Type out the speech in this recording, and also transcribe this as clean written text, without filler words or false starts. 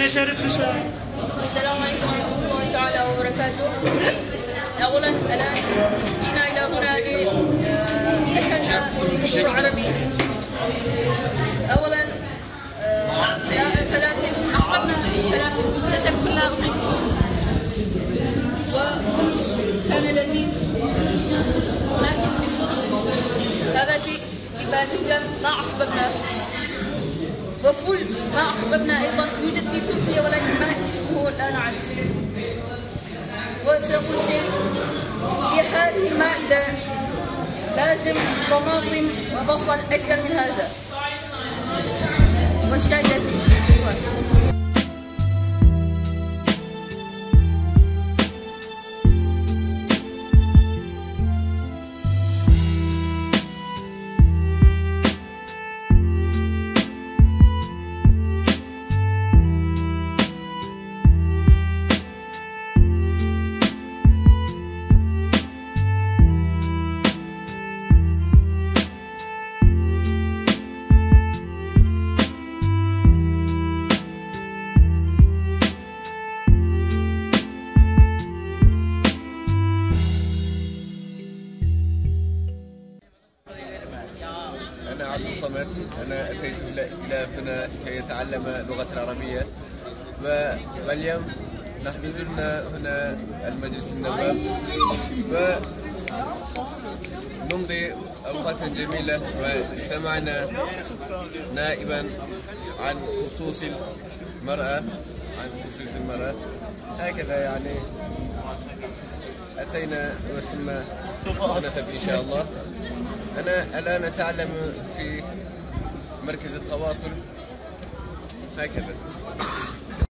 أنا شارب بشارة. السلام عليكم ورحمة الله تعالى وبركاته. أولا الآن جئنا إلى هنا لأكلنا فطور عربي. أولا فلافل، أحببنا الفلافل تاكلنا أفريقيا وخبز كان لذيذ، ولكن بالصدق هذا شيء باذنجان ما أحببناه، وفول ما أحببنا أيضا، يوجد في تركيا ولكن ما اسمه لا نعرف. وسأقول شيء، لهذه المائدة لازم طماطم وبصل أكثر من هذا، والشاي لذيذ. أنا عبد الصمد، أنا أتيت إلى هنا كي أتعلم اللغة العربية، واليوم نحن زرنا هنا المجلس النواب ونمضي أوقاتا جميلة، واستمعنا نائبا عن خصوص المرأة، هكذا يعني أتينا وثم سنذهب إن شاء الله. أنا الآن أتعلم في مركز التواصل هكذا.